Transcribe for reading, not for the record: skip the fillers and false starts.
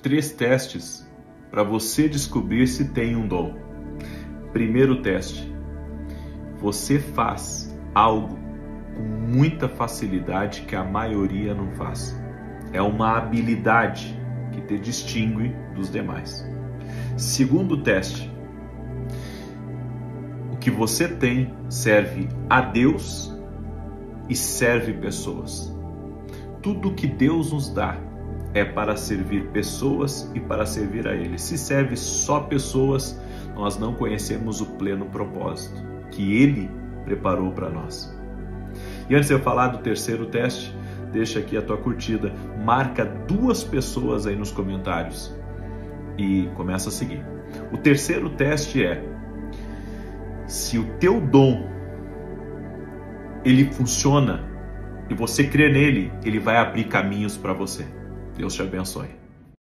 3 testes para você descobrir se tem um dom. Primeiro teste: você faz algo com muita facilidade que a maioria não faz. É uma habilidade que te distingue dos demais. Segundo teste: o que você tem serve a Deus e serve pessoas. Tudo que Deus nos dá é para servir pessoas e para servir a Ele. Se serve só pessoas, nós não conhecemos o pleno propósito que Ele preparou para nós. E antes de eu falar do terceiro teste, deixa aqui a tua curtida, marca 2 pessoas aí nos comentários e começa a seguir. O terceiro teste é: se o teu dom ele funciona e você crê nele, ele vai abrir caminhos para você. Deus te abençoe.